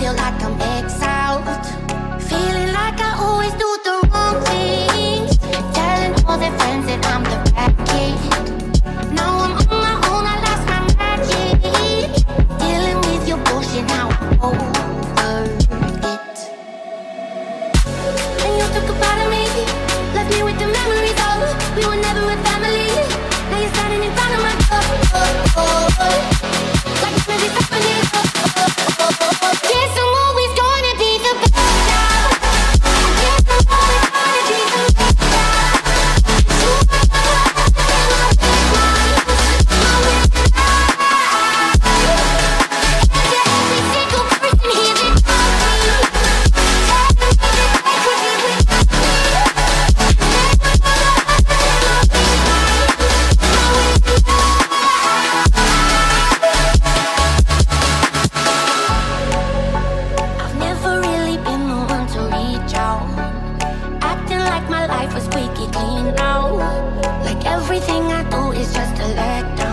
feel like I'm exiled, feeling like I always do the wrong things, telling all their friends that I'm the bad kid. Now I'm on my own, I lost my magic, dealing with your bullshit, now I'm over it. And you took a part of me, left me with the memories of we were never a family. Now you're standing in front of my door, like it's maybe happening. Guess I'm always gonna be the bad guy. Guess I'm always gonna be the bad every single person here that I've never really been the one to reach out, acting like my life was squeaky clean now, like everything I do is just a letdown.